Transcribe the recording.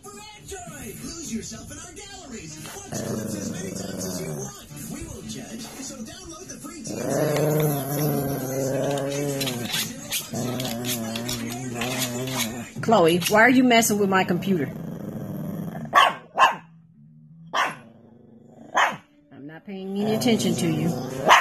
for Android. Lose yourself in our galleries. Watch clips as many times as you want. We won't judge, so download the free Chloe, why are you messing with my computer? I'm not paying any attention to you.